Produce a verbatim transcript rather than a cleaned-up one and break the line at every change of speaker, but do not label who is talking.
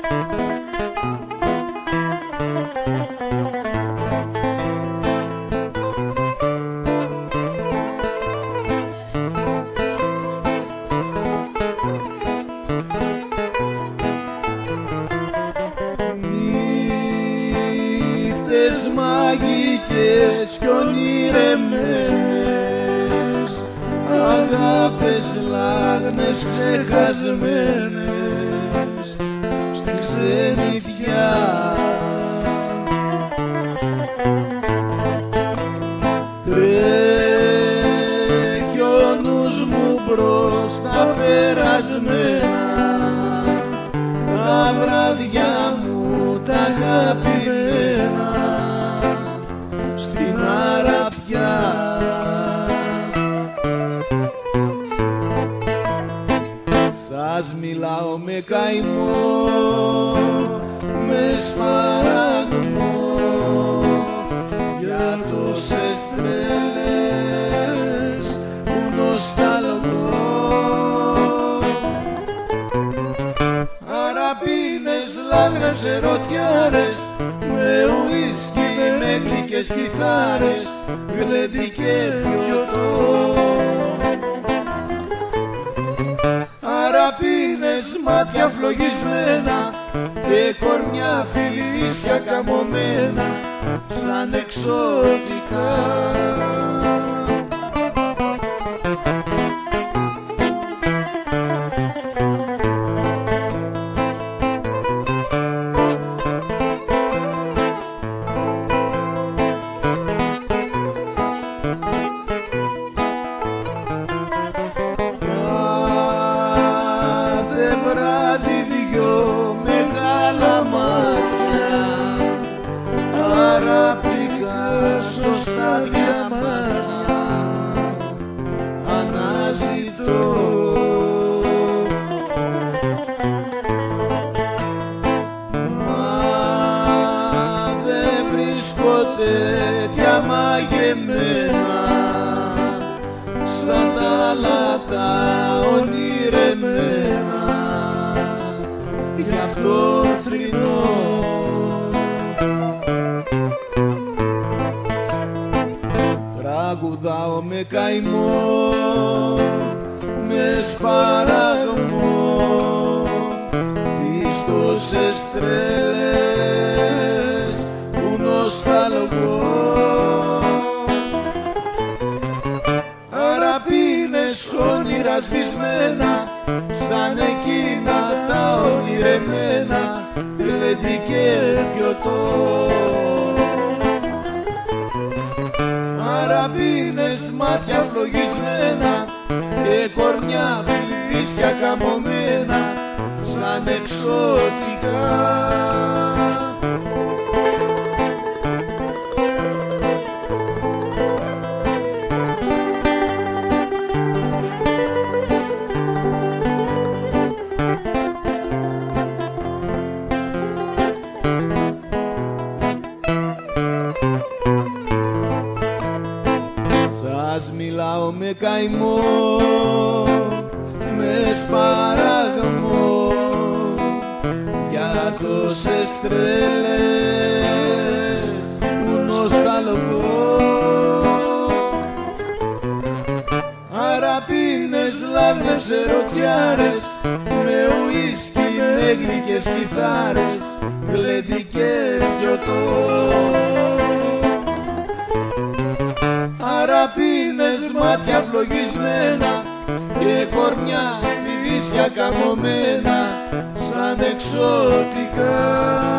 Νύχτες μαγικές κι ονειρεμένες, αγάπες λάγνες ξεχασμένες στη ξενιτιά. Τρέχει ο νους μου προς τα περασμένα, τα βράδια μου τα αγαπημένα στην αραπιά. Σας μιλάω με καημό, με σπαραγμό, για τόσες τρέλες που νοσταλγώ. Αραπίνες, λάγνες, ερωτιάρες, με ουίσκι, με γλυκές κιθάρες, γλέντι και πιωτό. Αραπίνες, μάτια φλογισμένα και κορμιά φιλίσια καμωμένα σαν εξωτικά. Βράδυ δυο μεγάλα μάτια αραπικά σωστά διαμάτια αναζητώ. Μα δεν βρίσκω τέτοια μαγεμένα σαν τα λατά ονειρεμένα, γι' αυτό θρηνώ. Τραγουδάω με καημό, με σπαραγμό, τις τόσες τρέλες που νοσταλγώ. Αραπίνες όνειρα σβησμένα σαν εκείνα τα ονειρεμένα, γλέντι και πιωτό. Αραπίνες, μάτια φλογισμένα και κορμιά φιλίσια καμωμένα σαν εξωτικά. Σας μιλάω με καημό, με σπαραγμό, για τόσες τρέλες που νοσταλγώ. Αραπίνες, λάγνες, ερωτιάρες, με ουίσκι, με γλυκές κιθάρες, γλέντι και πιωτό. Αραπίνες, μάτια φλογισμένα και κορμιά φιλίσια καμωμένα σαν εξωτικά.